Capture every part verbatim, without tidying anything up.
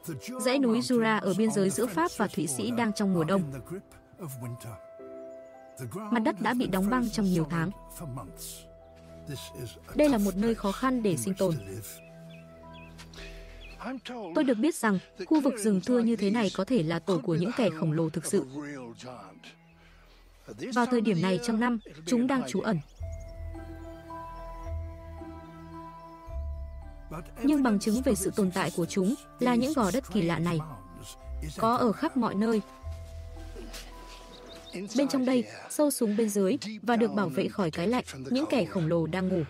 Dãy núi Jura ở biên giới giữa Pháp và Thụy Sĩ đang trong mùa đông. Mặt đất đã bị đóng băng trong nhiều tháng. Đây là một nơi khó khăn để sinh tồn. Tôi được biết rằng khu vực rừng thưa như thế này có thể là tổ của những kẻ khổng lồ thực sự. Vào thời điểm này trong năm, chúng đang trú ẩn. Nhưng bằng chứng về sự tồn tại của chúng là những gò đất kỳ lạ này, có ở khắp mọi nơi. Bên trong đây, sâu xuống bên dưới và được bảo vệ khỏi cái lạnh, những kẻ khổng lồ đang ngủ.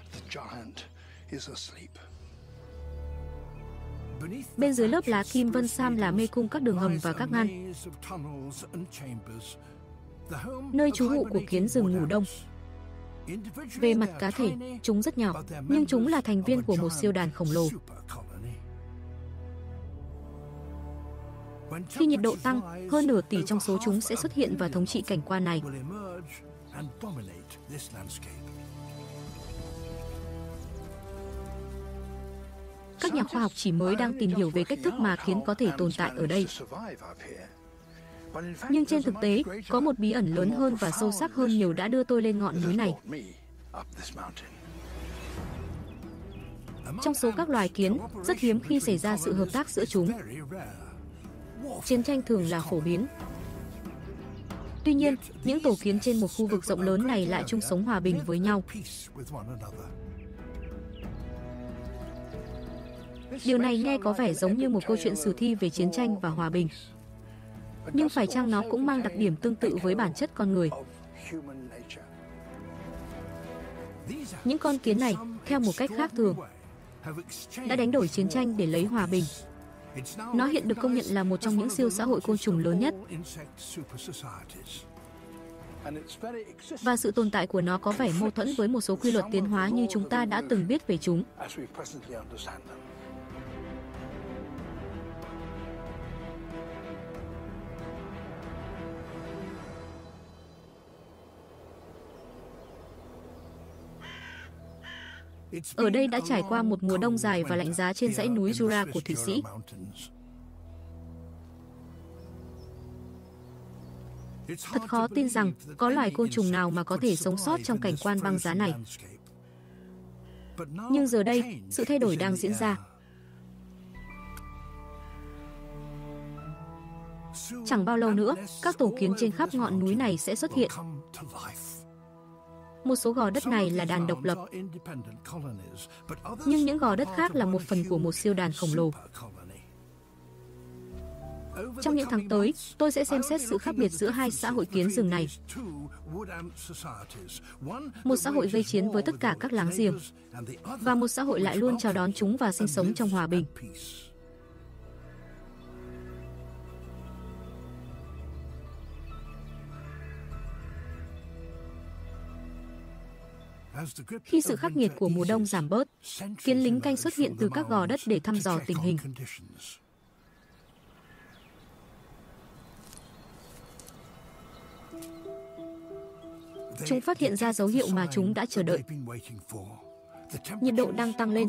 Bên dưới lớp lá kim vân sam là mê cung các đường hầm và các ngăn, nơi trú ngụ của kiến rừng ngủ đông. Về mặt cá thể, chúng rất nhỏ, nhưng chúng là thành viên của một siêu đàn khổng lồ. Khi nhiệt độ tăng, hơn nửa tỷ trong số chúng sẽ xuất hiện và thống trị cảnh quan này. Các nhà khoa học chỉ mới đang tìm hiểu về cách thức mà kiến có thể tồn tại ở đây. Nhưng trên thực tế, có một bí ẩn lớn hơn và sâu sắc hơn nhiều đã đưa tôi lên ngọn núi này. Trong số các loài kiến, rất hiếm khi xảy ra sự hợp tác giữa chúng. Chiến tranh thường là phổ biến. Tuy nhiên, những tổ kiến trên một khu vực rộng lớn này lại chung sống hòa bình với nhau. Điều này nghe có vẻ giống như một câu chuyện sử thi về chiến tranh và hòa bình. Nhưng phải chăng nó cũng mang đặc điểm tương tự với bản chất con người? Những con kiến này, theo một cách khác thường, đã đánh đổi chiến tranh để lấy hòa bình. Nó hiện được công nhận là một trong những siêu xã hội côn trùng lớn nhất. Và sự tồn tại của nó có vẻ mâu thuẫn với một số quy luật tiến hóa như chúng ta đã từng biết về chúng. Ở đây đã trải qua một mùa đông dài và lạnh giá trên dãy núi Jura của Thụy Sĩ. Thật khó tin rằng có loài côn trùng nào mà có thể sống sót trong cảnh quan băng giá này. Nhưng giờ đây, sự thay đổi đang diễn ra. Chẳng bao lâu nữa, các tổ kiến trên khắp ngọn núi này sẽ xuất hiện. Một số gò đất này là đàn độc lập, nhưng những gò đất khác là một phần của một siêu đàn khổng lồ. Trong những tháng tới, tôi sẽ xem xét sự khác biệt giữa hai xã hội kiến rừng này. Một xã hội gây chiến với tất cả các láng giềng, và một xã hội lại luôn chào đón chúng và sinh sống trong hòa bình. Khi sự khắc nghiệt của mùa đông giảm bớt, kiến lính canh xuất hiện từ các gò đất để thăm dò tình hình. Chúng phát hiện ra dấu hiệu mà chúng đã chờ đợi. Nhiệt độ đang tăng lên.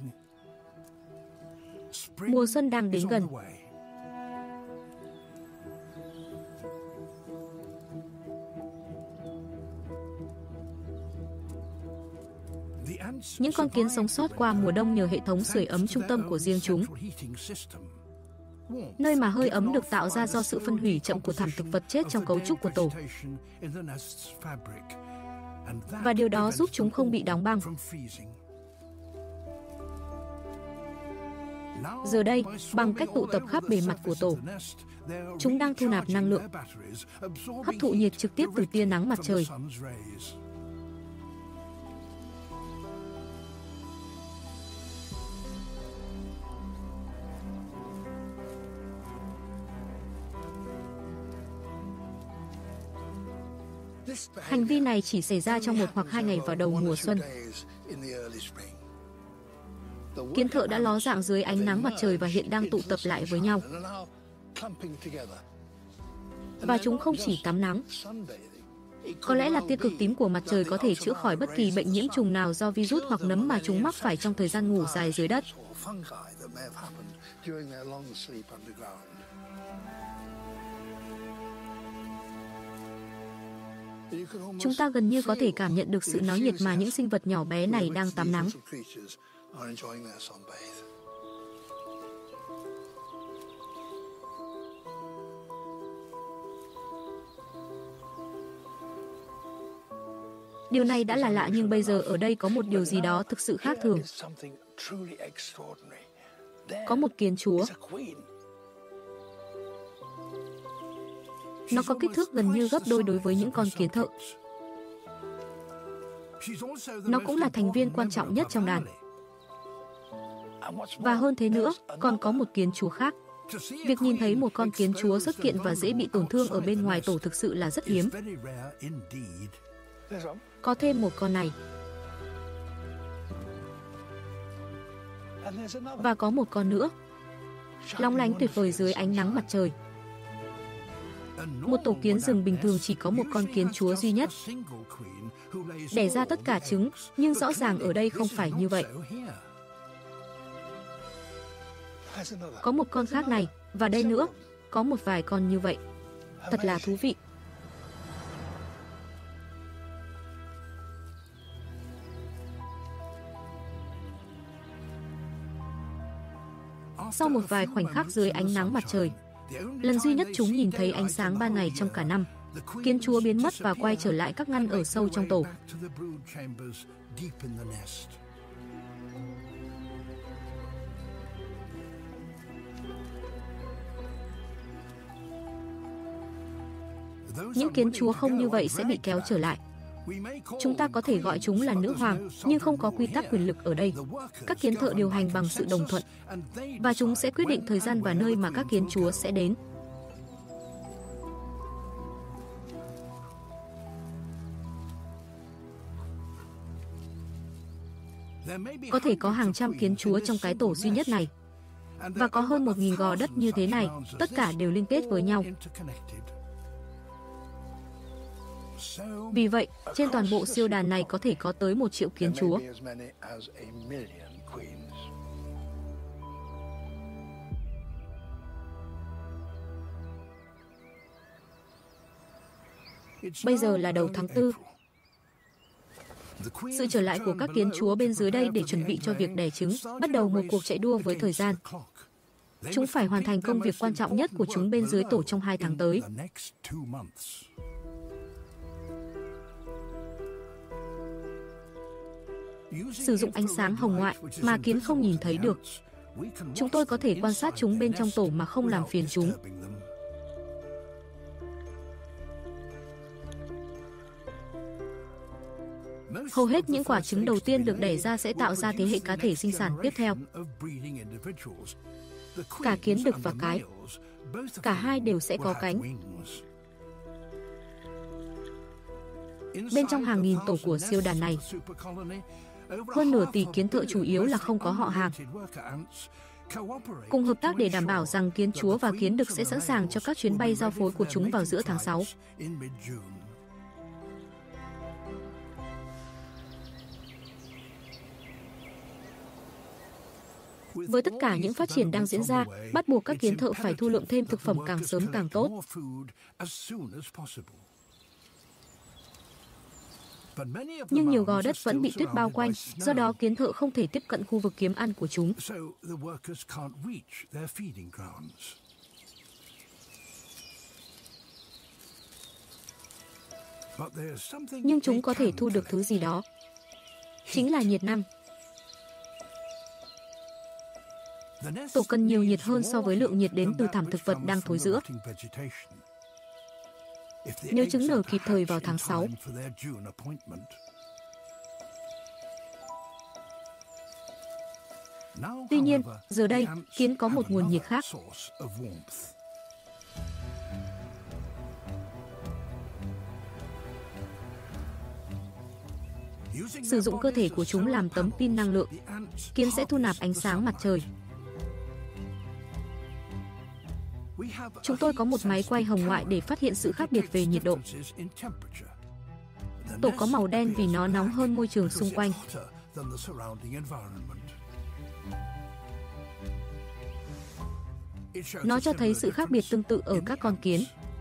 Mùa xuân đang đến gần. Những con kiến sống sót qua mùa đông nhờ hệ thống sưởi ấm trung tâm của riêng chúng, nơi mà hơi ấm được tạo ra do sự phân hủy chậm của thảm thực vật chết trong cấu trúc của tổ. Và điều đó giúp chúng không bị đóng băng. Giờ đây, bằng cách tụ tập khắp bề mặt của tổ, chúng đang thu nạp năng lượng, hấp thụ nhiệt trực tiếp từ tia nắng mặt trời. Hành vi này chỉ xảy ra trong một hoặc hai ngày vào đầu mùa xuân. Kiến thợ đã ló dạng dưới ánh nắng mặt trời và hiện đang tụ tập lại với nhau. Và chúng không chỉ tắm nắng. Có lẽ là tia cực tím của mặt trời có thể chữa khỏi bất kỳ bệnh nhiễm trùng nào do virus hoặc nấm mà chúng mắc phải trong thời gian ngủ dài dưới đất. Chúng ta gần như có thể cảm nhận được sự nóng nhiệt mà những sinh vật nhỏ bé này đang tắm nắng. Điều này đã là lạ nhưng bây giờ ở đây có một điều gì đó thực sự khác thường. Có một kiến chúa. Nó có kích thước gần như gấp đôi đối với những con kiến thợ. Nó cũng là thành viên quan trọng nhất trong đàn. Và hơn thế nữa, còn có một kiến chúa khác. Việc nhìn thấy một con kiến chúa xuất kiện và dễ bị tổn thương ở bên ngoài tổ thực sự là rất hiếm. Có thêm một con này. Và có một con nữa. Long lánh tuyệt vời dưới ánh nắng mặt trời. Một tổ kiến rừng bình thường chỉ có một con kiến chúa duy nhất, đẻ ra tất cả trứng, nhưng rõ ràng ở đây không phải như vậy. Có một con khác này, và đây nữa, có một vài con như vậy. Thật là thú vị. Sau một vài khoảnh khắc dưới ánh nắng mặt trời, lần duy nhất chúng nhìn thấy ánh sáng ban ngày trong cả năm, kiến chúa biến mất và quay trở lại các ngăn ở sâu trong tổ. Những kiến chúa không như vậy sẽ bị kéo trở lại. Chúng ta có thể gọi chúng là nữ hoàng, nhưng không có quy tắc quyền lực ở đây. Các kiến thợ điều hành bằng sự đồng thuận, và chúng sẽ quyết định thời gian và nơi mà các kiến chúa sẽ đến. Có thể có hàng trăm kiến chúa trong cái tổ duy nhất này. Và có hơn một nghìn gò đất như thế này, tất cả đều liên kết với nhau. Vì vậy, trên toàn bộ siêu đàn này có thể có tới một triệu kiến chúa. Bây giờ là đầu tháng tư. Sự trở lại của các kiến chúa bên dưới đây để chuẩn bị cho việc đẻ trứng, bắt đầu một cuộc chạy đua với thời gian. Chúng phải hoàn thành công việc quan trọng nhất của chúng bên dưới tổ trong hai tháng tới. Sử dụng ánh sáng hồng ngoại mà kiến không nhìn thấy được, chúng tôi có thể quan sát chúng bên trong tổ mà không làm phiền chúng. Hầu hết những quả trứng đầu tiên được đẻ ra sẽ tạo ra thế hệ cá thể sinh sản tiếp theo. Cả kiến đực và cái, cả hai đều sẽ có cánh. Bên trong hàng nghìn tổ của siêu đàn này, hơn nửa tỷ kiến thợ chủ yếu là không có họ hàng. Cùng hợp tác để đảm bảo rằng kiến chúa và kiến đực sẽ sẵn sàng cho các chuyến bay giao phối của chúng vào giữa tháng sáu. Với tất cả những phát triển đang diễn ra, bắt buộc các kiến thợ phải thu lượm thêm thực phẩm càng sớm càng tốt. Nhưng nhiều gò đất vẫn bị tuyết bao quanh, do đó kiến thợ không thể tiếp cận khu vực kiếm ăn của chúng. Nhưng chúng có thể thu được thứ gì đó. Chính là nhiệt năng. Tổ cần nhiều nhiệt hơn so với lượng nhiệt đến từ thảm thực vật đang thối rữa. Nếu trứng nở kịp thời vào tháng sáu. Tuy nhiên, giờ đây, kiến có một nguồn nhiệt khác. Sử dụng cơ thể của chúng làm tấm pin năng lượng, kiến sẽ thu nạp ánh sáng mặt trời. Chúng tôi có một máy quay hồng ngoại để phát hiện sự khác biệt về nhiệt độ. Tổ có màu đen vì nó nóng hơn môi trường xung quanh. Nó cho thấy sự khác biệt tương tự ở các con kiến.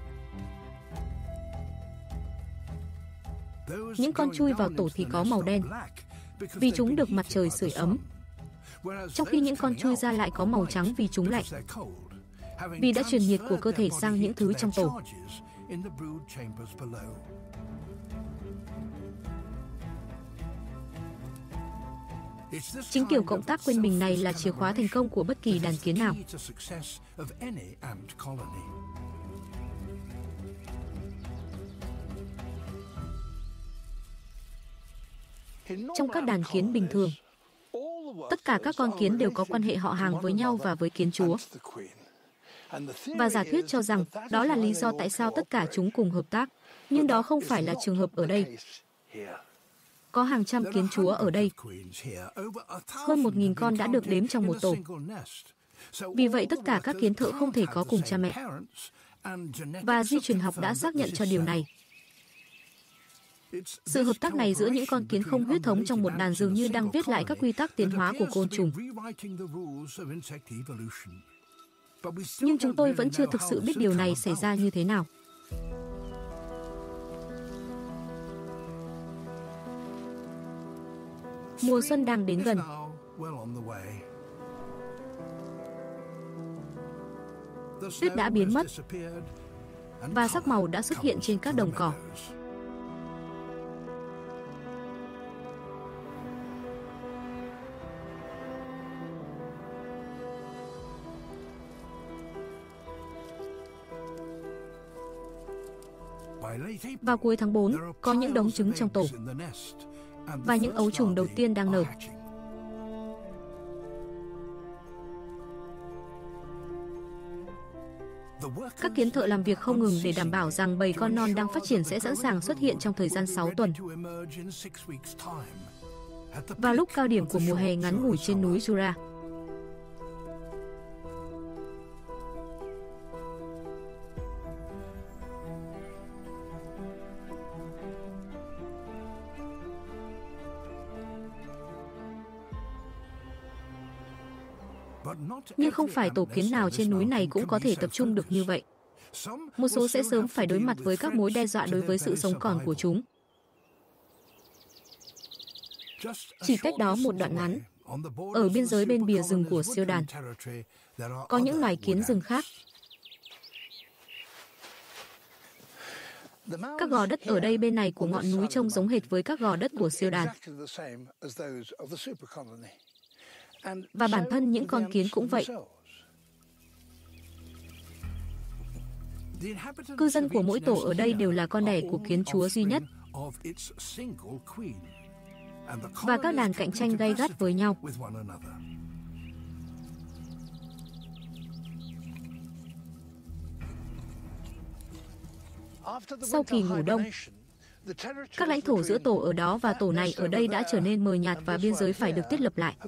Những con chui vào tổ thì có màu đen, vì chúng được mặt trời sưởi ấm. Trong khi những con chui ra lại có màu trắng vì chúng lạnh, vì đã truyền nhiệt của cơ thể sang những thứ trong tổ. Chính kiểu cộng tác quên mình này là chìa khóa thành công của bất kỳ đàn kiến nào. Trong các đàn kiến bình thường, tất cả các con kiến đều có quan hệ họ hàng với nhau và với kiến chúa. Và giả thuyết cho rằng đó là lý do tại sao tất cả chúng cùng hợp tác. Nhưng đó không phải là trường hợp ở đây. Có hàng trăm kiến chúa ở đây. Hơn một nghìn con đã được đếm trong một tổ. Vì vậy tất cả các kiến thợ không thể có cùng cha mẹ. Và di truyền học đã xác nhận cho điều này. Sự hợp tác này giữa những con kiến không huyết thống trong một đàn dường như đang viết lại các quy tắc tiến hóa của côn trùng. Nhưng chúng tôi vẫn chưa thực sự biết điều này xảy ra như thế nào. Mùa xuân đang đến gần. Tuyết đã biến mất và sắc màu đã xuất hiện trên các đồng cỏ. Vào cuối tháng tư, có những đống trứng trong tổ và những ấu trùng đầu tiên đang nở. Các kiến thợ làm việc không ngừng để đảm bảo rằng bầy con non đang phát triển sẽ sẵn sàng xuất hiện trong thời gian sáu tuần. Vào lúc cao điểm của mùa hè ngắn ngủi trên núi Jura. Nhưng không phải tổ kiến nào trên núi này cũng có thể tập trung được như vậy. Một số sẽ sớm phải đối mặt với các mối đe dọa đối với sự sống còn của chúng. Chỉ cách đó một đoạn ngắn, ở biên giới bên bìa rừng của siêu đàn, có những loài kiến rừng khác. Các gò đất ở đây bên này của ngọn núi trông giống hệt với các gò đất của siêu đàn. Và bản thân những con kiến cũng vậy. Cư dân của mỗi tổ ở đây đều là con đẻ của kiến chúa duy nhất. Và các đàn cạnh tranh gay gắt với nhau. Sau kỳ ngủ đông, các lãnh thổ giữa tổ ở đó và tổ này ở đây đã trở nên mờ nhạt và biên giới phải được thiết lập lại.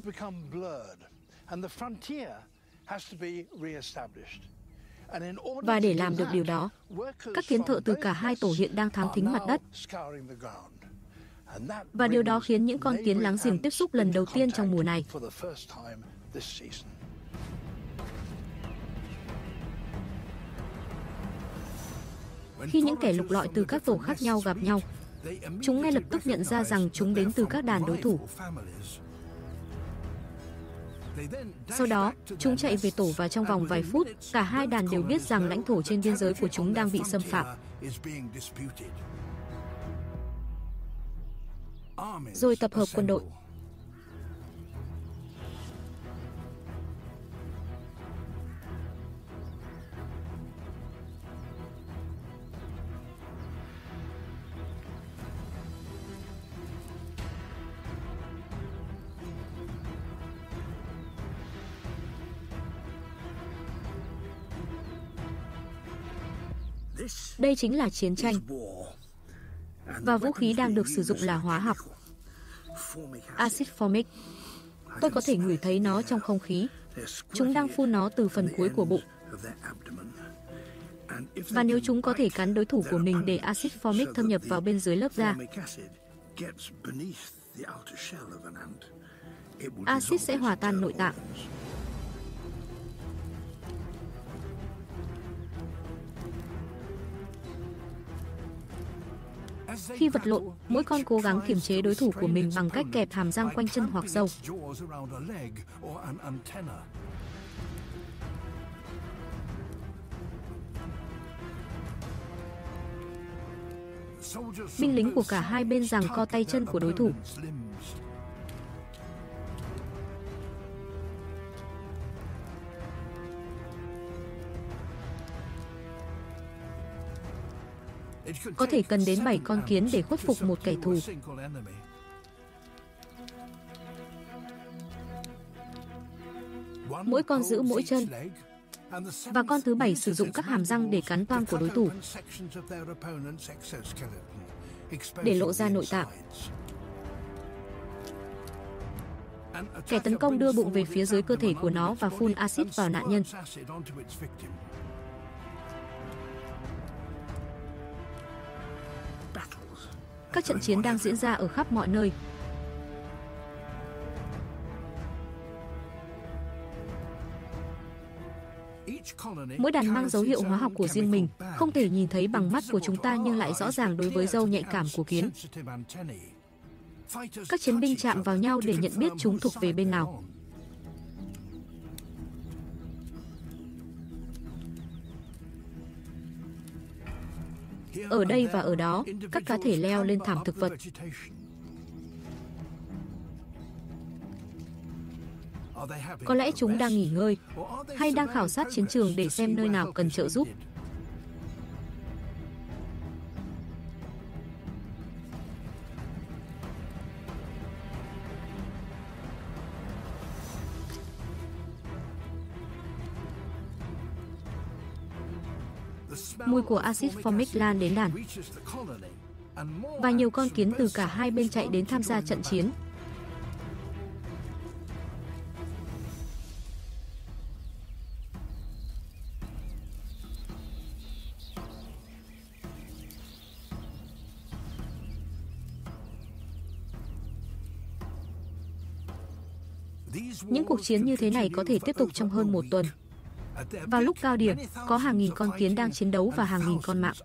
Và để làm được điều đó, các kiến thợ từ cả hai tổ hiện đang thám thính mặt đất. Và điều đó khiến những con kiến láng giềng tiếp xúc lần đầu tiên trong mùa này. Khi những kẻ lục lọi từ các tổ khác nhau gặp nhau, chúng ngay lập tức nhận ra rằng chúng đến từ các đàn đối thủ. Sau đó, chúng chạy về tổ và trong vòng vài phút, cả hai đàn đều biết rằng lãnh thổ trên biên giới của chúng đang bị xâm phạm. Rồi tập hợp quân đội. Đây chính là chiến tranh. Và vũ khí đang được sử dụng là hóa học. Acid formic. Tôi có thể ngửi thấy nó trong không khí. Chúng đang phun nó từ phần cuối của bụng. Và nếu chúng có thể cắn đối thủ của mình để axit formic thâm nhập vào bên dưới lớp da, axit sẽ hòa tan nội tạng. Khi vật lộn, mỗi con cố gắng kiềm chế đối thủ của mình bằng cách kẹp hàm răng quanh chân hoặc râu. Binh lính của cả hai bên giằng co tay chân của đối thủ. Có thể cần đến bảy con kiến để khuất phục một kẻ thù. Mỗi con giữ mỗi chân. Và con thứ bảy sử dụng các hàm răng để cắn toang của đối thủ, để lộ ra nội tạng. Kẻ tấn công đưa bụng về phía dưới cơ thể của nó và phun axit vào nạn nhân. Các trận chiến đang diễn ra ở khắp mọi nơi. Mỗi đàn mang dấu hiệu hóa học của riêng mình, không thể nhìn thấy bằng mắt của chúng ta nhưng lại rõ ràng đối với râu nhạy cảm của kiến. Các chiến binh chạm vào nhau để nhận biết chúng thuộc về bên nào. Ở đây và ở đó, các cá thể leo lên thảm thực vật. Có lẽ chúng đang nghỉ ngơi, hay đang khảo sát chiến trường để xem nơi nào cần trợ giúp. Mùi của axit formic lan đến đàn. Và nhiều con kiến từ cả hai bên chạy đến tham gia trận chiến. Những cuộc chiến như thế này có thể tiếp tục trong hơn một tuần. Vào lúc cao điểm, có hàng nghìn con kiến đang chiến đấu và hàng nghìn con mạng.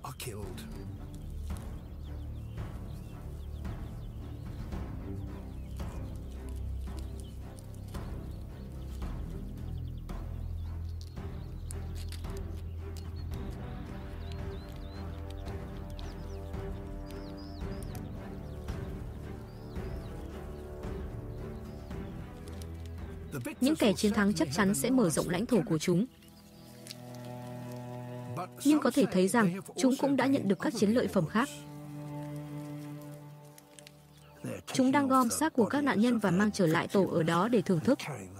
Những kẻ chiến thắng chắc chắn sẽ mở rộng lãnh thổ của chúng. Nhưng có thể thấy rằng chúng cũng đã nhận được các chiến lợi phẩm khác. Chúng đang gom xác của các nạn nhân và mang trở lại tổ ở đó để thưởng thức.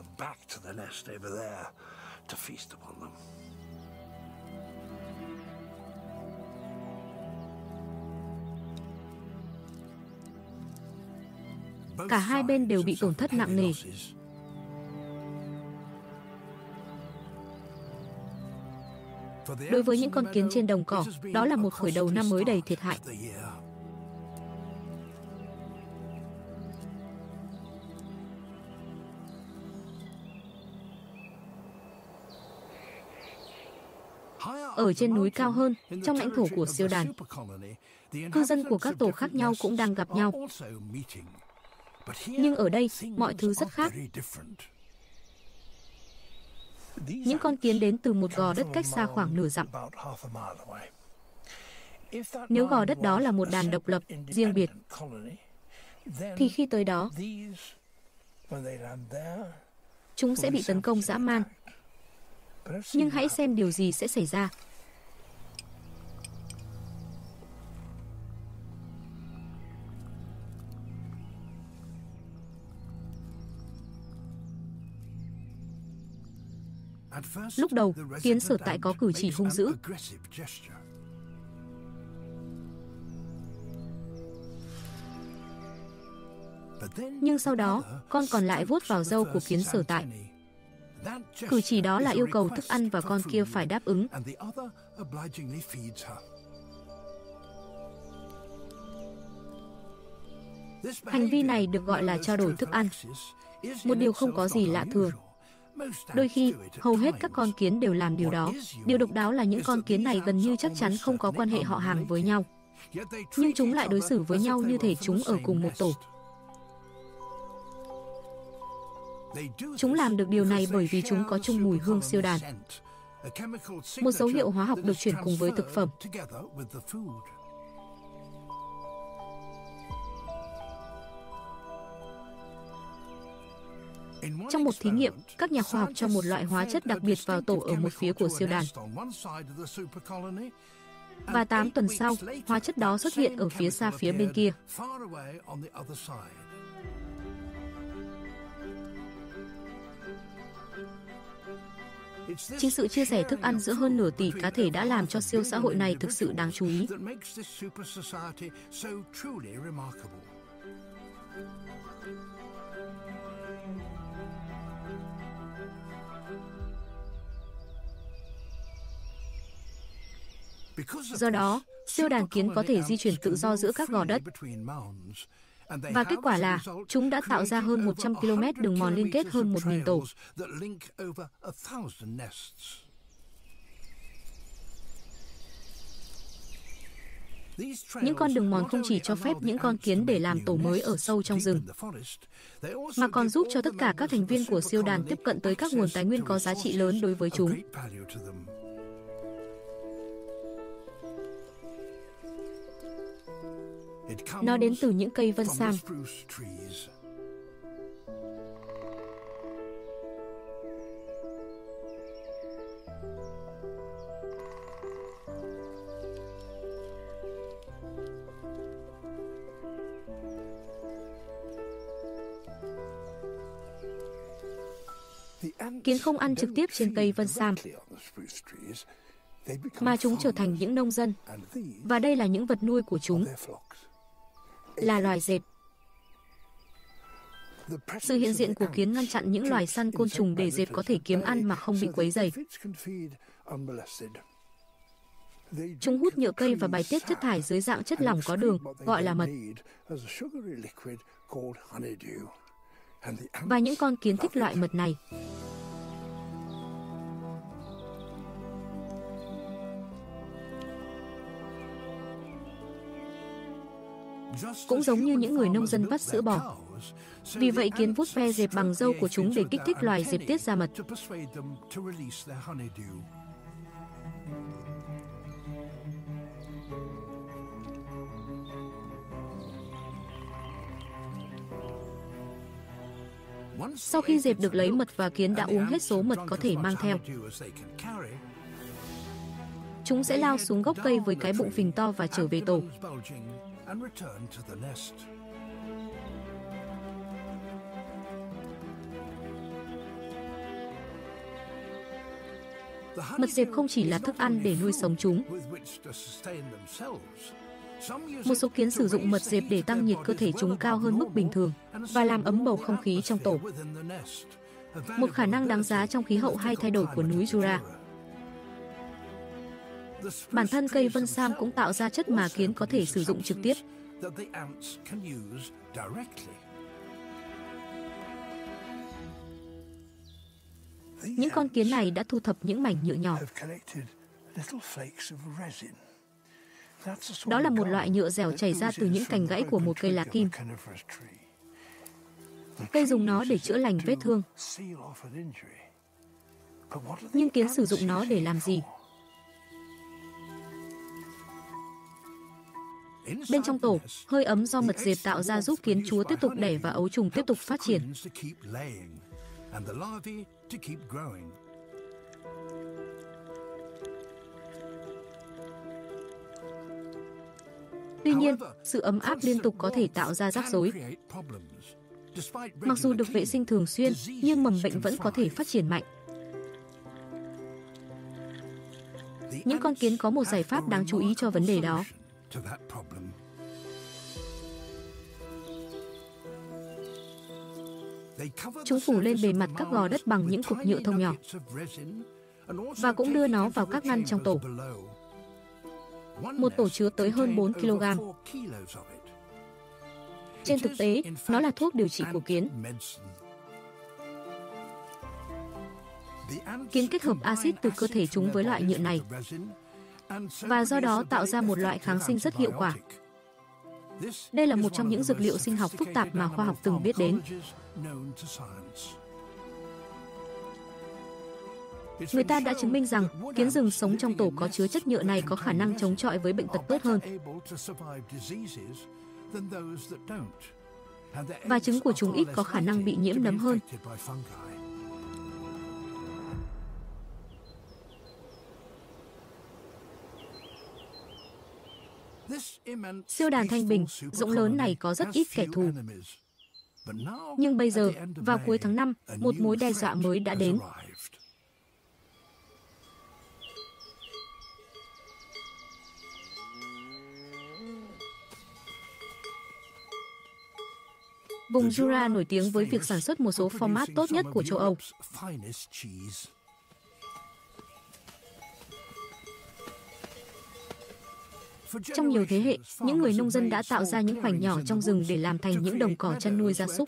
Cả hai bên đều bị tổn thất nặng nề. Đối với những con kiến trên đồng cỏ, đó là một khởi đầu năm mới đầy thiệt hại. Ở trên núi cao hơn, trong lãnh thổ của siêu đàn, cư dân của các tổ khác nhau cũng đang gặp nhau. Nhưng ở đây, mọi thứ rất khác. Những con kiến đến từ một gò đất cách xa khoảng nửa dặm. Nếu gò đất đó là một đàn độc lập, riêng biệt, thì khi tới đó, chúng sẽ bị tấn công dã man. Nhưng hãy xem điều gì sẽ xảy ra. Lúc đầu, kiến Sở Tại có cử chỉ hung dữ. Nhưng sau đó, con còn lại vuốt vào râu của kiến Sở Tại. Cử chỉ đó là yêu cầu thức ăn và con kia phải đáp ứng. Hành vi này được gọi là trao đổi thức ăn. Một điều không có gì lạ thường. Đôi khi, hầu hết các con kiến đều làm điều đó. Điều độc đáo là những con kiến này gần như chắc chắn không có quan hệ họ hàng với nhau. Nhưng chúng lại đối xử với nhau như thể chúng ở cùng một tổ. Chúng làm được điều này bởi vì chúng có chung mùi hương siêu đàn. Một dấu hiệu hóa học được chuyển cùng với thực phẩm. Trong một thí nghiệm, các nhà khoa học cho một loại hóa chất đặc biệt vào tổ ở một phía của siêu đàn. Và tám tuần sau, hóa chất đó xuất hiện ở phía xa phía bên kia. Chính sự chia sẻ thức ăn giữa hơn nửa tỷ cá thể đã làm cho siêu xã hội này thực sự đáng chú ý. Do đó, siêu đàn kiến có thể di chuyển tự do giữa các gò đất. Và kết quả là, chúng đã tạo ra hơn một trăm ki lô mét đường mòn liên kết hơn một nghìn tổ. Những con đường mòn không chỉ cho phép những con kiến để làm tổ mới ở sâu trong rừng, mà còn giúp cho tất cả các thành viên của siêu đàn tiếp cận tới các nguồn tài nguyên có giá trị lớn đối với chúng. Nó đến từ những cây vân sam. Kiến không ăn trực tiếp trên cây vân sam, mà chúng trở thành những nông dân. Và đây là những vật nuôi của chúng, là loài dẹp. Sự hiện diện của kiến ngăn chặn những loài săn côn trùng để dẹp có thể kiếm ăn mà không bị quấy rầy. Chúng hút nhựa cây và bài tiết chất thải dưới dạng chất lỏng có đường, gọi là mật. Và những con kiến thích loại mật này. Cũng giống như những người nông dân vắt sữa bò. Vì vậy kiến vuốt ve dẹp bằng râu của chúng để kích thích loài dẹp tiết ra mật. Sau khi dẹp được lấy mật và kiến đã uống hết số mật có thể mang theo, chúng sẽ lao xuống gốc cây với cái bụng phình to và trở về tổ. Mật dẹp không chỉ là thức ăn để nuôi sống chúng. Một số kiến sử dụng mật dẹp để tăng nhiệt cơ thể chúng cao hơn mức bình thường và làm ấm bầu không khí trong tổ. Một khả năng đáng giá trong khí hậu hay thay đổi của núi Jura. Bản thân cây vân sam cũng tạo ra chất mà kiến có thể sử dụng trực tiếp. Những con kiến này đã thu thập những mảnh nhựa nhỏ. Đó là một loại nhựa dẻo chảy ra từ những cành gãy của một cây lá kim. Cây dùng nó để chữa lành vết thương. Nhưng kiến sử dụng nó để làm gì? Bên trong tổ, hơi ấm do mật dẹp tạo ra giúp kiến chúa tiếp tục đẻ và ấu trùng tiếp tục phát triển. Tuy nhiên, sự ấm áp liên tục có thể tạo ra rắc rối. Mặc dù được vệ sinh thường xuyên, nhưng mầm bệnh vẫn có thể phát triển mạnh. Những con kiến có một giải pháp đáng chú ý cho vấn đề đó. Chúng phủ lên bề mặt các gò đất bằng những cục nhựa thông nhỏ và cũng đưa nó vào các ngăn trong tổ. Một tổ chứa tới hơn bốn ki lô gam. Trên thực tế, nó là thuốc điều trị của kiến. Kiến kết hợp axit từ cơ thể chúng với loại nhựa này và do đó tạo ra một loại kháng sinh rất hiệu quả. Đây là một trong những dược liệu sinh học phức tạp mà khoa học từng biết đến. Người ta đã chứng minh rằng kiến rừng sống trong tổ có chứa chất nhựa này có khả năng chống chọi với bệnh tật tốt hơn. Và trứng của chúng ít có khả năng bị nhiễm nấm hơn. Siêu đàn thanh bình rộng lớn này có rất ít kẻ thù. Nhưng bây giờ, vào cuối tháng năm, một mối đe dọa mới đã đến. Vùng Jura nổi tiếng với việc sản xuất một số format tốt nhất của châu Âu. Trong nhiều thế hệ, những người nông dân đã tạo ra những khoảnh nhỏ trong rừng để làm thành những đồng cỏ chăn nuôi gia súc.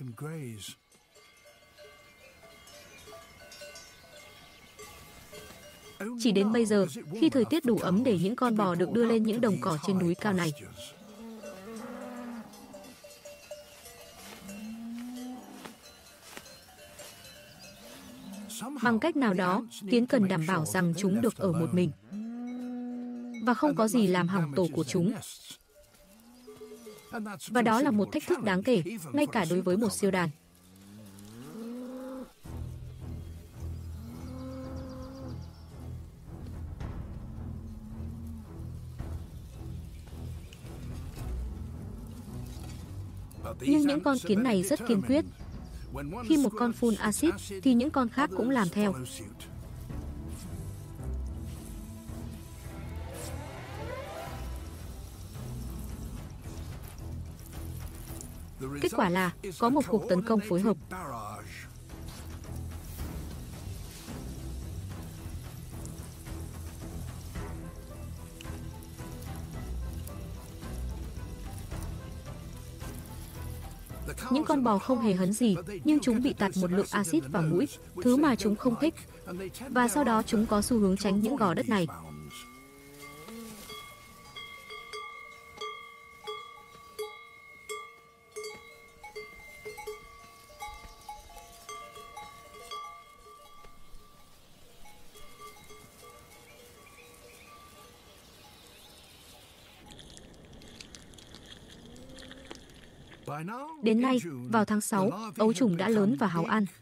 Chỉ đến bây giờ, khi thời tiết đủ ấm để những con bò được đưa lên những đồng cỏ trên núi cao này. Bằng cách nào đó, kiến cần đảm bảo rằng chúng được ở một mình và không có gì làm hỏng tổ của chúng. Và đó là một thách thức đáng kể, ngay cả đối với một siêu đàn. Nhưng những con kiến này rất kiên quyết. Khi một con phun axit, thì những con khác cũng làm theo. Kết quả là có một cuộc tấn công phối hợp. Những con bò không hề hấn gì, nhưng chúng bị tạt một lượng axit vào mũi, thứ mà chúng không thích. Và sau đó chúng có xu hướng tránh những gò đất này. Đến nay, vào tháng sáu, ấu trùng đã lớn và háu ăn.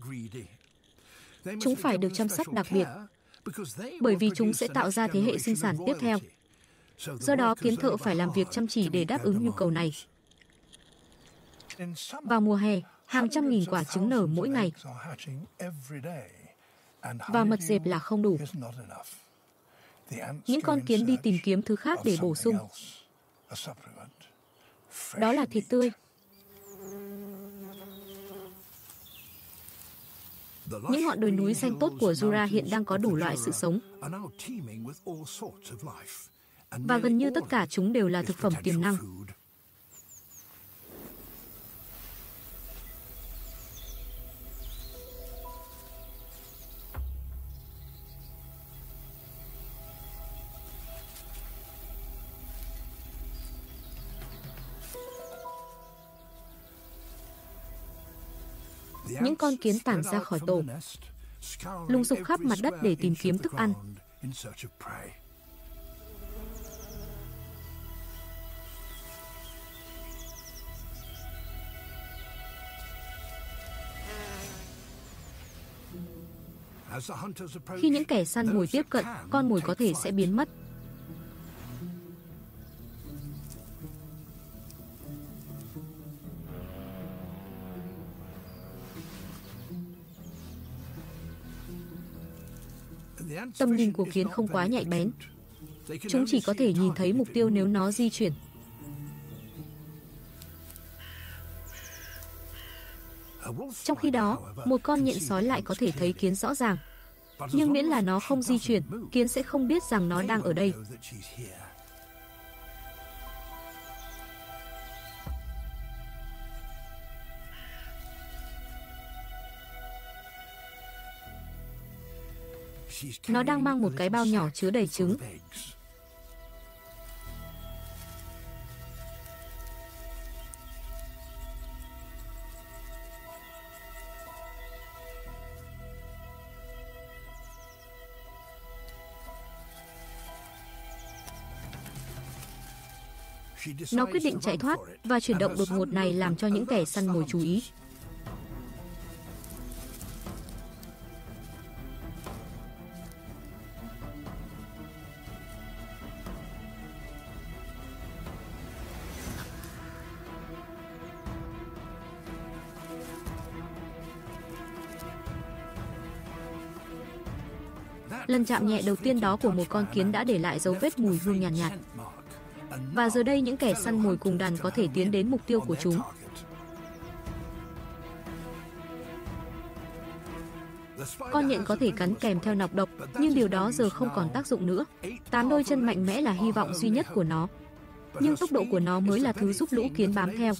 Chúng phải được chăm sóc đặc biệt, bởi vì chúng sẽ tạo ra thế hệ sinh sản tiếp theo. Do đó, kiến thợ phải làm việc chăm chỉ để đáp ứng nhu cầu này. Vào mùa hè, hàng trăm nghìn quả trứng nở mỗi ngày. Và mật dẹp là không đủ. Những con kiến đi tìm kiếm thứ khác để bổ sung. Đó là thịt tươi. Những ngọn đồi núi xanh tốt của Jura hiện đang có đủ loại sự sống. Và gần như tất cả chúng đều là thực phẩm tiềm năng. Những con kiến tản ra khỏi tổ, lùng sục khắp mặt đất để tìm kiếm thức ăn. Khi những kẻ săn mồi tiếp cận, con mồi có thể sẽ biến mất. Tầm nhìn của kiến không quá nhạy bén. Chúng chỉ có thể nhìn thấy mục tiêu nếu nó di chuyển. Trong khi đó, một con nhện sói lại có thể thấy kiến rõ ràng. Nhưng miễn là nó không di chuyển, kiến sẽ không biết rằng nó đang ở đây. Nó đang mang một cái bao nhỏ chứa đầy trứng. Nó quyết định chạy thoát, và chuyển động đột ngột này làm cho những kẻ săn mồi chú ý. Lần chạm nhẹ đầu tiên đó của một con kiến đã để lại dấu vết mùi hương nhàn nhạt, nhạt. Và giờ đây những kẻ săn mồi cùng đàn có thể tiến đến mục tiêu của chúng. Con nhện có thể cắn kèm theo nọc độc, nhưng điều đó giờ không còn tác dụng nữa. Tám đôi chân mạnh mẽ là hy vọng duy nhất của nó. Nhưng tốc độ của nó mới là thứ giúp lũ kiến bám theo.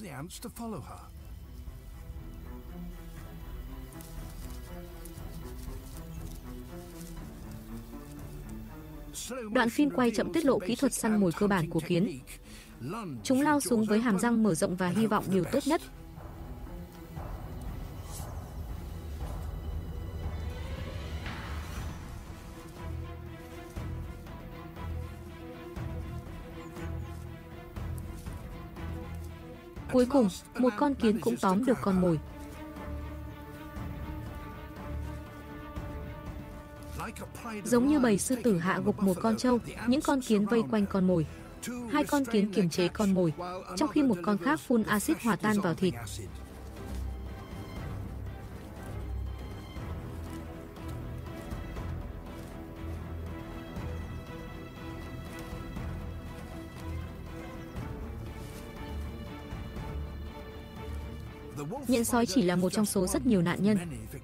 Đoạn phim quay chậm tiết lộ kỹ thuật săn mồi cơ bản của kiến. Chúng lao xuống với hàm răng mở rộng và hy vọng điều tốt nhất. Cuối cùng, một con kiến cũng tóm được con mồi. Giống như bầy sư tử hạ gục một con trâu, những con kiến vây quanh con mồi. Hai con kiến kiềm chế con mồi, trong khi một con khác phun axit hòa tan vào thịt. Nhện sói chỉ là một trong số rất nhiều nạn nhân.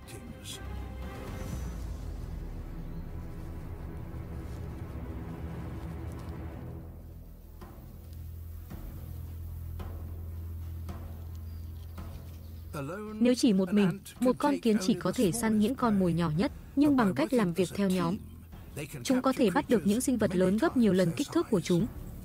Nếu chỉ một mình, một con kiến chỉ có thể săn những con mồi nhỏ nhất, nhưng bằng cách làm việc theo nhóm, chúng có thể bắt được những sinh vật lớn gấp nhiều lần kích thước của chúng.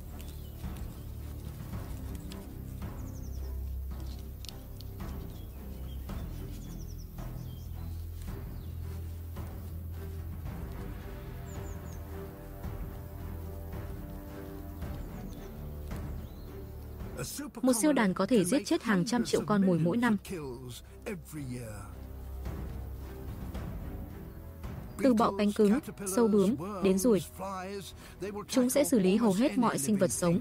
Một siêu đàn có thể giết chết hàng trăm triệu con mồi mỗi năm. Từ bọ cánh cứng, sâu bướm, đến ruồi. Chúng sẽ xử lý hầu hết mọi sinh vật sống.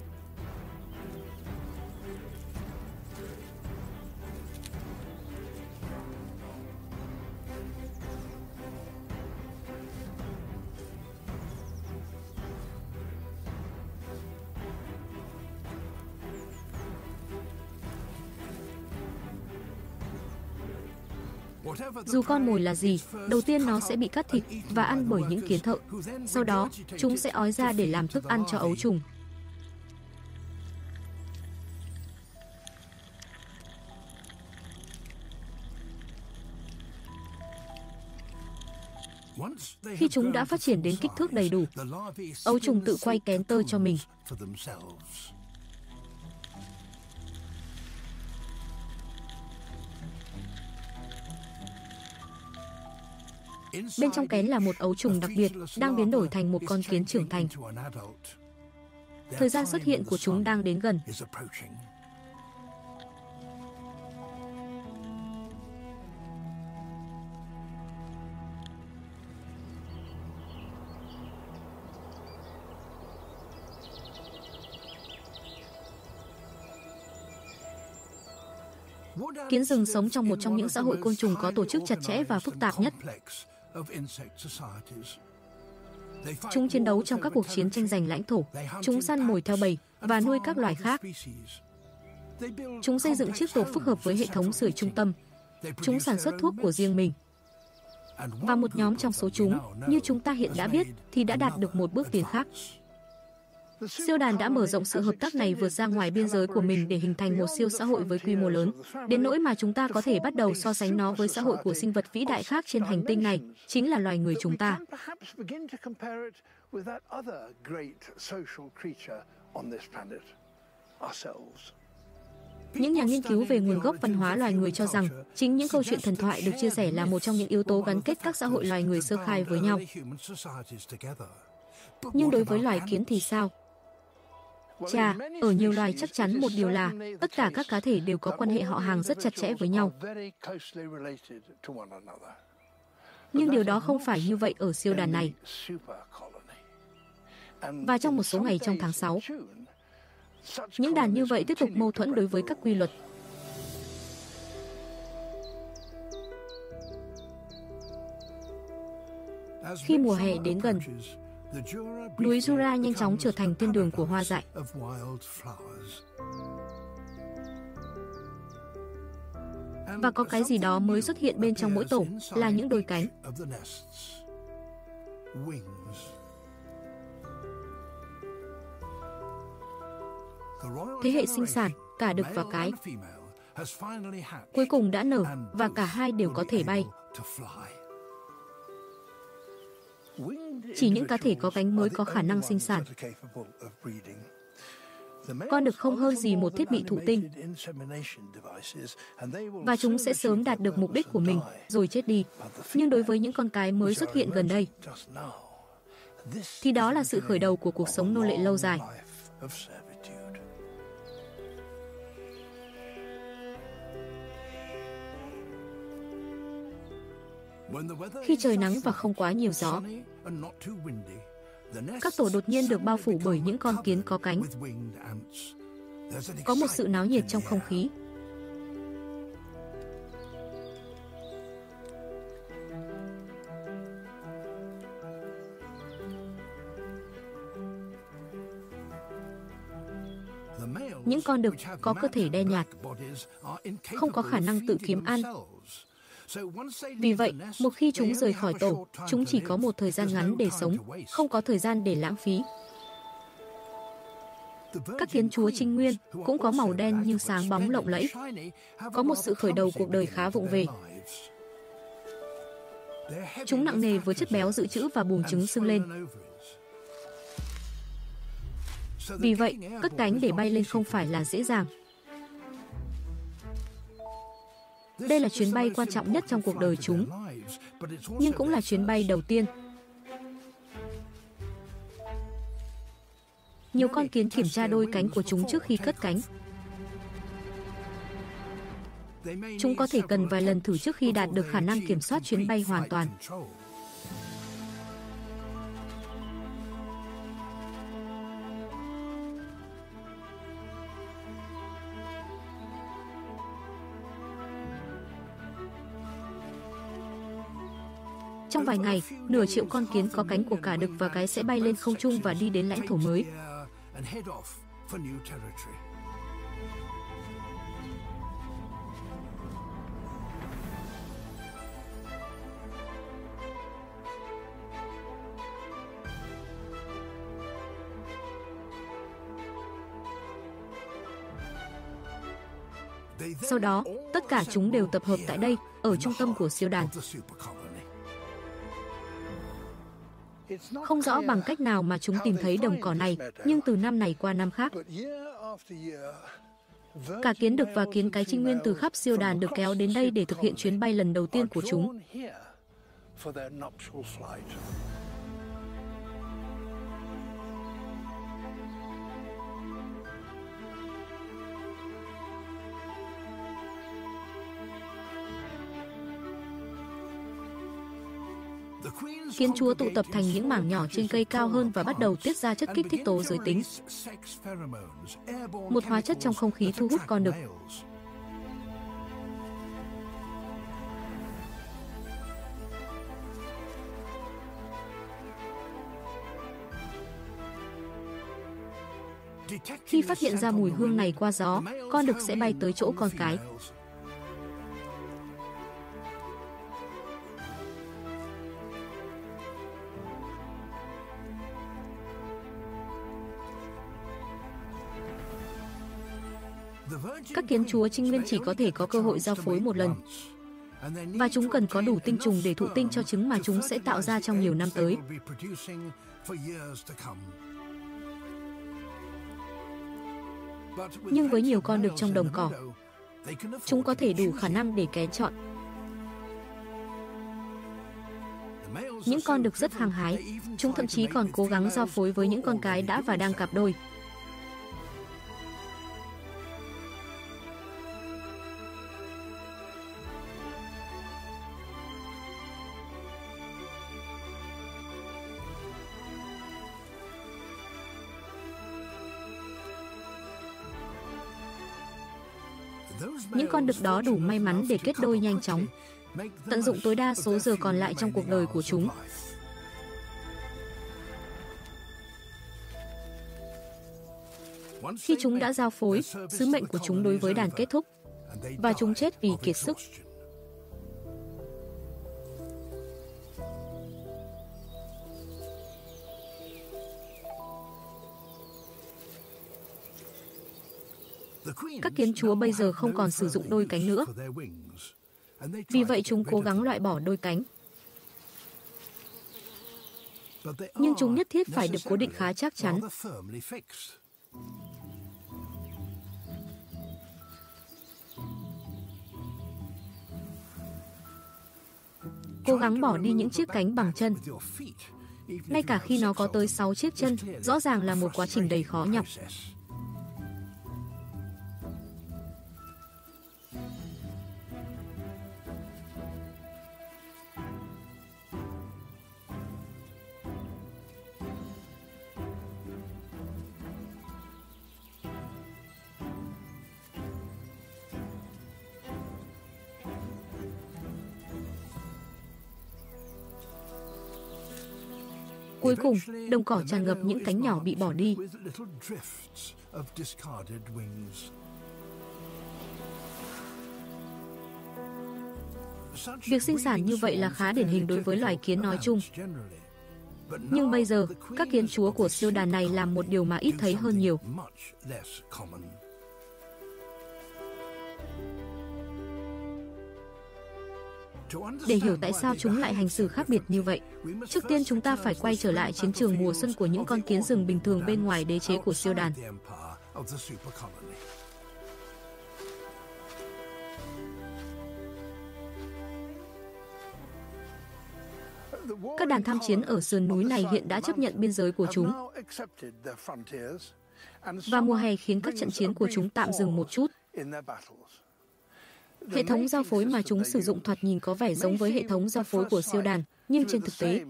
Dù con mồi là gì, đầu tiên nó sẽ bị cắt thịt và ăn bởi những kiến thợ. Sau đó, chúng sẽ ói ra để làm thức ăn cho ấu trùng. Khi chúng đã phát triển đến kích thước đầy đủ, ấu trùng tự quay kén tơ cho mình. Bên trong kén là một ấu trùng đặc biệt, đang biến đổi thành một con kiến trưởng thành. Thời gian xuất hiện của chúng đang đến gần. Kiến rừng sống trong một trong những xã hội côn trùng có tổ chức chặt chẽ và phức tạp nhất. Chúng chiến đấu trong các cuộc chiến tranh giành lãnh thổ. Chúng săn mồi theo bầy và nuôi các loài khác. Chúng xây dựng chiếc tổ phức hợp với hệ thống sưởi trung tâm. Chúng sản xuất thuốc của riêng mình. Và một nhóm trong số chúng, như chúng ta hiện đã biết, thì đã đạt được một bước tiến khác. Siêu đàn đã mở rộng sự hợp tác này vượt ra ngoài biên giới của mình để hình thành một siêu xã hội với quy mô lớn, đến nỗi mà chúng ta có thể bắt đầu so sánh nó với xã hội của sinh vật vĩ đại khác trên hành tinh này, chính là loài người chúng ta. Những nhà nghiên cứu về nguồn gốc văn hóa loài người cho rằng chính những câu chuyện thần thoại được chia sẻ là một trong những yếu tố gắn kết các xã hội loài người sơ khai với nhau. Nhưng đối với loài kiến thì sao? Chà, ở nhiều loài chắc chắn một điều là tất cả các cá thể đều có quan hệ họ hàng rất chặt chẽ với nhau. Nhưng điều đó không phải như vậy ở siêu đàn này. Và trong một số ngày trong tháng sáu, những đàn như vậy tiếp tục mâu thuẫn đối với các quy luật. Khi mùa hè đến gần, núi Jura nhanh chóng trở thành thiên đường của hoa dại. Và có cái gì đó mới xuất hiện bên trong mỗi tổ, là những đôi cánh. Thế hệ sinh sản, cả đực và cái, cuối cùng đã nở và cả hai đều có thể bay. Chỉ những cá thể có cánh mới có khả năng sinh sản. Con đực không hơn gì một thiết bị thụ tinh. Và chúng sẽ sớm đạt được mục đích của mình, rồi chết đi. Nhưng đối với những con cái mới xuất hiện gần đây, thì đó là sự khởi đầu của cuộc sống nô lệ lâu dài. Khi trời nắng và không quá nhiều gió, các tổ đột nhiên được bao phủ bởi những con kiến có cánh. Có một sự náo nhiệt trong không khí. Những con đực có cơ thể đen nhạt, không có khả năng tự kiếm ăn. Vì vậy, một khi chúng rời khỏi tổ, chúng chỉ có một thời gian ngắn để sống, không có thời gian để lãng phí. Các kiến chúa trinh nguyên cũng có màu đen nhưng sáng bóng lộng lẫy, có một sự khởi đầu cuộc đời khá vụng về. Chúng nặng nề với chất béo dự trữ và buồng trứng sưng lên. Vì vậy, cất cánh để bay lên không phải là dễ dàng. Đây là chuyến bay quan trọng nhất trong cuộc đời chúng, nhưng cũng là chuyến bay đầu tiên. Nhiều con kiến kiểm tra đôi cánh của chúng trước khi cất cánh. Chúng có thể cần vài lần thử trước khi đạt được khả năng kiểm soát chuyến bay hoàn toàn. Trong vài ngày, nửa triệu con kiến có cánh của cả đực và cái sẽ bay lên không trung và đi đến lãnh thổ mới. Sau đó, tất cả chúng đều tập hợp tại đây, ở trung tâm của siêu đàn. Không rõ bằng cách nào mà chúng tìm thấy đồng cỏ này, nhưng từ năm này qua năm khác, cả kiến đực và kiến cái trinh nguyên từ khắp siêu đàn được kéo đến đây để thực hiện chuyến bay lần đầu tiên của chúng. Kiến chúa tụ tập thành những mảng nhỏ trên cây cao hơn và bắt đầu tiết ra chất kích thích tố giới tính, một hóa chất trong không khí thu hút con đực. Khi phát hiện ra mùi hương này qua gió, con đực sẽ bay tới chỗ con cái. Các kiến chúa trinh nguyên chỉ có thể có cơ hội giao phối một lần, và chúng cần có đủ tinh trùng để thụ tinh cho trứng mà chúng sẽ tạo ra trong nhiều năm tới. Nhưng với nhiều con đực trong đồng cỏ, chúng có thể đủ khả năng để kén chọn. Những con đực rất hăng hái, chúng thậm chí còn cố gắng giao phối với những con cái đã và đang cặp đôi. Những con đực đó đủ may mắn để kết đôi nhanh chóng, tận dụng tối đa số giờ còn lại trong cuộc đời của chúng. Khi chúng đã giao phối, sứ mệnh của chúng đối với đàn kết thúc, và chúng chết vì kiệt sức. Các kiến chúa bây giờ không còn sử dụng đôi cánh nữa. Vì vậy chúng cố gắng loại bỏ đôi cánh. Nhưng chúng nhất thiết phải được cố định khá chắc chắn. Cố gắng bỏ đi những chiếc cánh bằng chân. Ngay cả khi nó có tới sáu chiếc chân, rõ ràng là một quá trình đầy khó nhọc. Cuối cùng, đồng cỏ tràn ngập những cánh nhỏ bị bỏ đi. Việc sinh sản như vậy là khá điển hình đối với loài kiến nói chung. Nhưng bây giờ, các kiến chúa của siêu đàn này làm một điều mà ít thấy hơn nhiều. Để hiểu tại sao chúng lại hành xử khác biệt như vậy, trước tiên chúng ta phải quay trở lại chiến trường mùa xuân của những con kiến rừng bình thường bên ngoài đế chế của siêu đàn. Các đàn tham chiến ở sườn núi này hiện đã chấp nhận biên giới của chúng. Và mùa hè khiến các trận chiến của chúng tạm dừng một chút. Hệ thống giao phối mà chúng sử dụng thoạt nhìn có vẻ giống với hệ thống giao phối của siêu đàn, nhưng trên thực tế,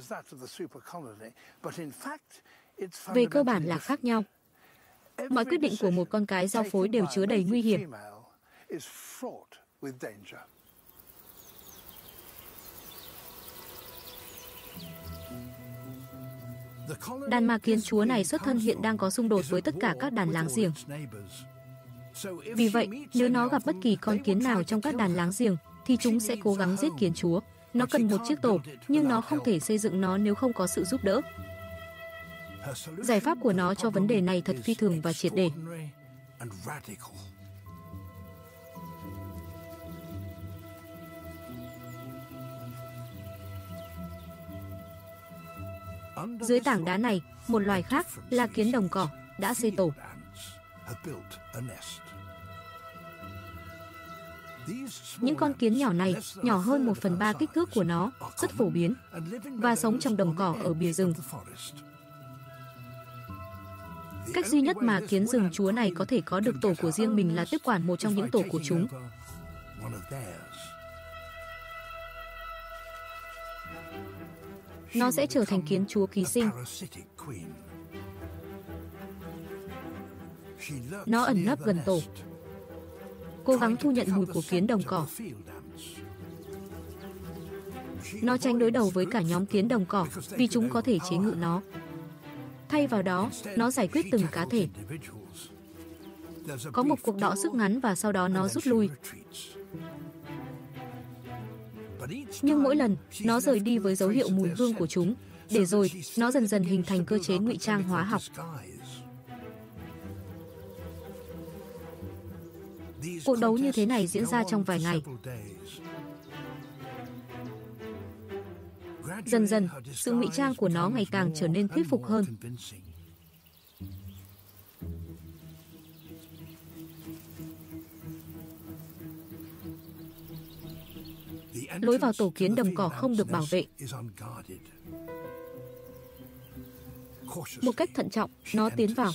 về cơ bản là khác nhau. Mọi quyết định của một con cái giao phối đều chứa đầy nguy hiểm. Đàn ma kiến chúa này xuất thân hiện đang có xung đột với tất cả các đàn láng giềng. Vì vậy, nếu nó gặp bất kỳ con kiến nào trong các đàn láng giềng, thì chúng sẽ cố gắng giết kiến chúa. Nó cần một chiếc tổ, nhưng nó không thể xây dựng nó nếu không có sự giúp đỡ. Giải pháp của nó cho vấn đề này thật phi thường và triệt để. Dưới tảng đá này, một loài khác là kiến đồng cỏ đã xây tổ. Những con kiến nhỏ này, nhỏ hơn một phần ba kích thước của nó, rất phổ biến, và sống trong đồng cỏ ở bìa rừng. Cách duy nhất mà kiến rừng chúa này có thể có được tổ của riêng mình là tiếp quản một trong những tổ của chúng. Nó sẽ trở thành kiến chúa ký sinh. Nó ẩn nấp gần tổ, cố gắng thu nhận mùi của kiến đồng cỏ. Nó tranh đối đầu với cả nhóm kiến đồng cỏ vì chúng có thể chế ngự nó. Thay vào đó, nó giải quyết từng cá thể. Có một cuộc đọ sức ngắn và sau đó nó rút lui. Nhưng mỗi lần, nó rời đi với dấu hiệu mùi hương của chúng, để rồi, nó dần dần hình thành cơ chế ngụy trang hóa học. Cuộc đấu như thế này diễn ra trong vài ngày. Dần dần, sự ngụy trang của nó ngày càng trở nên thuyết phục hơn. Lối vào tổ kiến đồng cỏ không được bảo vệ. Một cách thận trọng, nó tiến vào.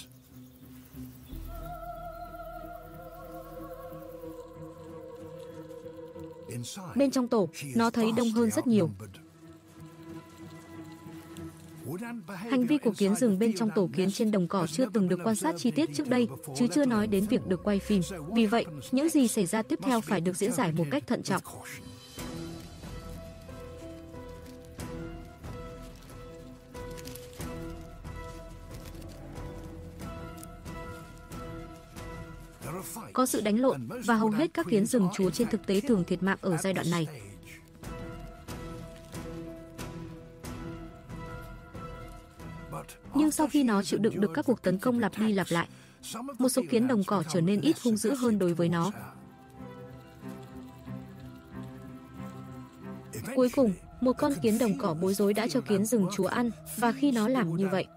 Bên trong tổ, nó thấy đông hơn rất nhiều. Hành vi của kiến rừng bên trong tổ kiến trên đồng cỏ chưa từng được quan sát chi tiết trước đây, chứ chưa nói đến việc được quay phim. Vì vậy, những gì xảy ra tiếp theo phải được diễn giải một cách thận trọng. Có sự đánh lộn, và hầu hết các kiến rừng chúa trên thực tế thường thiệt mạng ở giai đoạn này. Nhưng sau khi nó chịu đựng được các cuộc tấn công lặp đi lặp lại, một số kiến đồng cỏ trở nên ít hung dữ hơn đối với nó. Cuối cùng, một con kiến đồng cỏ bối rối đã cho kiến rừng chúa ăn, và khi nó làm như vậy,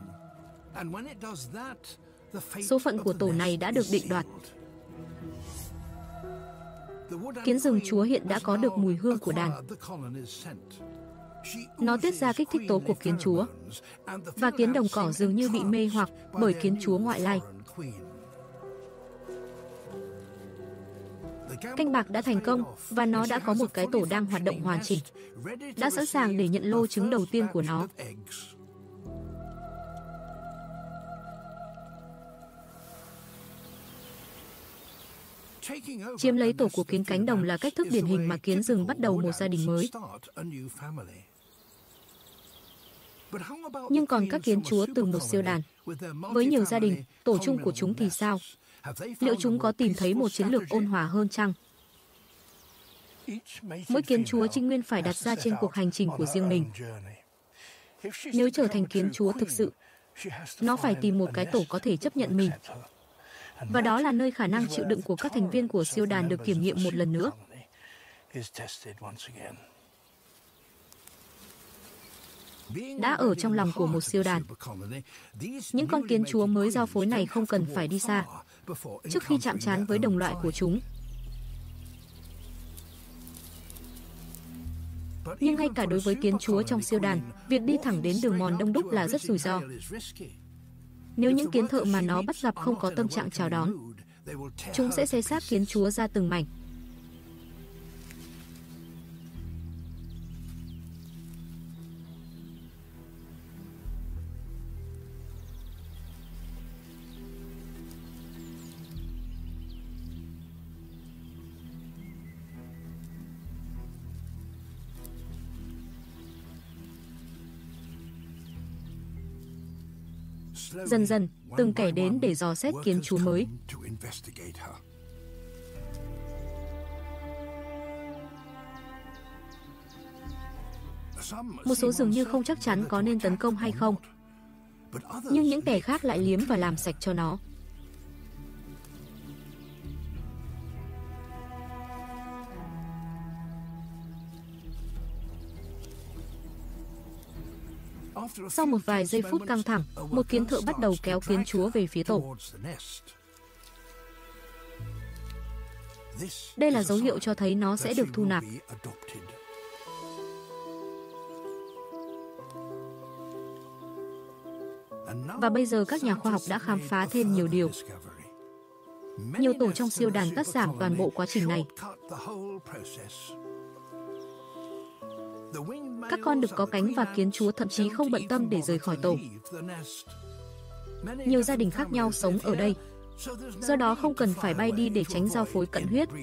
số phận của tổ này đã được định đoạt. Kiến rừng chúa hiện đã có được mùi hương của đàn. Nó tiết ra kích thích tố của kiến chúa, và kiến đồng cỏ dường như bị mê hoặc bởi kiến chúa ngoại lai. Canh bạc đã thành công, và nó đã có một cái tổ đang hoạt động hoàn chỉnh, đã sẵn sàng để nhận lô trứng đầu tiên của nó. Chiếm lấy tổ của kiến cánh đồng là cách thức điển hình mà kiến rừng bắt đầu một gia đình mới. Nhưng còn các kiến chúa từ một siêu đàn, với nhiều gia đình, tổ chung của chúng thì sao? Liệu chúng có tìm thấy một chiến lược ôn hòa hơn chăng? Mỗi kiến chúa trinh nguyên phải đặt ra trên cuộc hành trình của riêng mình. Nếu trở thành kiến chúa thực sự, nó phải tìm một cái tổ có thể chấp nhận mình. Và đó là nơi khả năng chịu đựng của các thành viên của siêu đàn được kiểm nghiệm một lần nữa. Đã ở trong lòng của một siêu đàn, những con kiến chúa mới giao phối này không cần phải đi xa trước khi chạm trán với đồng loại của chúng. Nhưng ngay cả đối với kiến chúa trong siêu đàn, việc đi thẳng đến đường mòn đông đúc là rất rủi ro. Nếu những kiến thợ mà nó bắt gặp không có tâm trạng chào đón, chúng sẽ xé xác kiến chúa ra từng mảnh. Dần dần, từng kẻ đến để dò xét kiến chúa mới. Một số dường như không chắc chắn có nên tấn công hay không, nhưng những kẻ khác lại liếm và làm sạch cho nó. Sau một vài giây phút căng thẳng, một kiến thợ bắt đầu kéo kiến chúa về phía tổ. Đây là dấu hiệu cho thấy nó sẽ được thu nạp. Và bây giờ các nhà khoa học đã khám phá thêm nhiều điều. Nhiều tổ trong siêu đàn cắt giảm toàn bộ quá trình này. Các con đực có cánh và kiến chúa thậm chí không bận tâm để rời khỏi tổ. Nhiều gia đình khác nhau sống ở đây, do đó không cần phải bay đi để tránh giao phối cận huyết.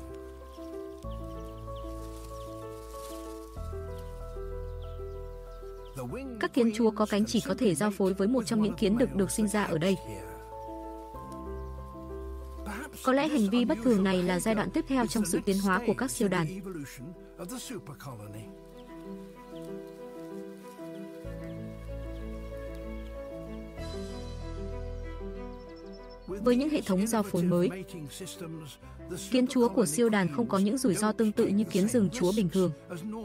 Các kiến chúa có cánh chỉ có thể giao phối với một trong những kiến đực được sinh ra ở đây. Có lẽ hành vi bất thường này là giai đoạn tiếp theo trong sự tiến hóa của các siêu đàn. Với những hệ thống giao phối mới, kiến chúa của siêu đàn không có những rủi ro tương tự như kiến rừng chúa bình thường.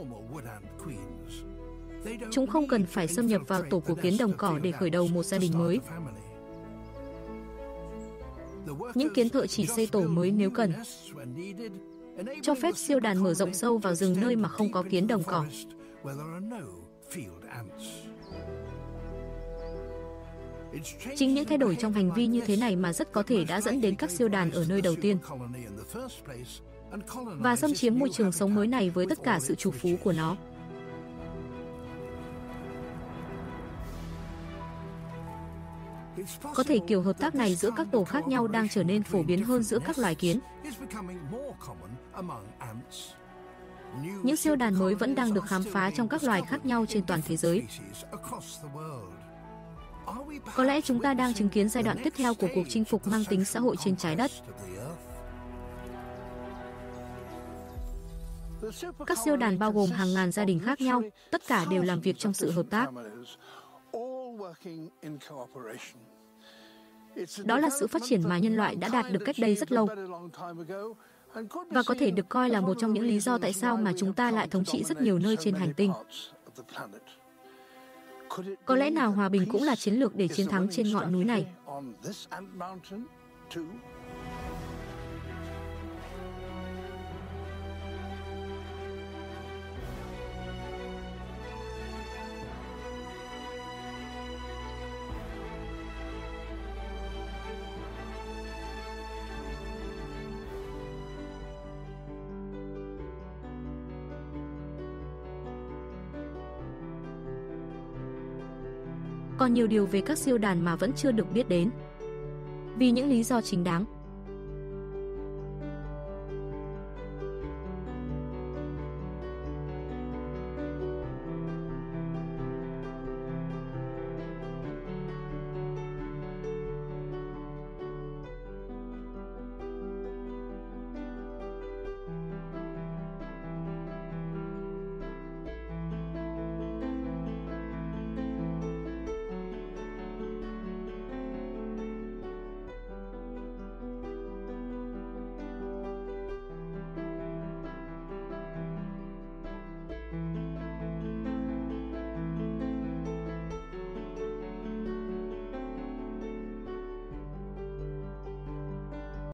Chúng không cần phải xâm nhập vào tổ của kiến đồng cỏ để khởi đầu một gia đình mới. Những kiến thợ chỉ xây tổ mới nếu cần, cho phép siêu đàn mở rộng sâu vào rừng nơi mà không có kiến đồng cỏ. Chính những thay đổi trong hành vi như thế này mà rất có thể đã dẫn đến các siêu đàn ở nơi đầu tiên và xâm chiếm môi trường sống mới này với tất cả sự trù phú của nó. Có thể kiểu hợp tác này giữa các tổ khác nhau đang trở nên phổ biến hơn giữa các loài kiến. Những siêu đàn mới vẫn đang được khám phá trong các loài khác nhau trên toàn thế giới. Có lẽ chúng ta đang chứng kiến giai đoạn tiếp theo của cuộc chinh phục mang tính xã hội trên trái đất. Các siêu đàn bao gồm hàng ngàn gia đình khác nhau, tất cả đều làm việc trong sự hợp tác. Đó là sự phát triển mà nhân loại đã đạt được cách đây rất lâu, và có thể được coi là một trong những lý do tại sao mà chúng ta lại thống trị rất nhiều nơi trên hành tinh. Có lẽ nào hòa bình cũng là chiến lược để chiến thắng trên ngọn núi này? Còn nhiều điều về các siêu đàn mà vẫn chưa được biết đến, vì những lý do chính đáng.